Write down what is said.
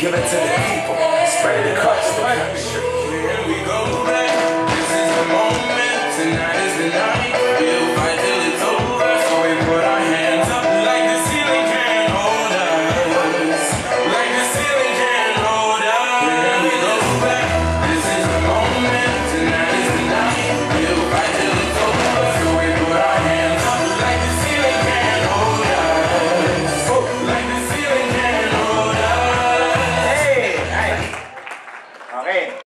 Give it to the people. Spread it across the country. Here we go back. This is the moment. Tonight is the night.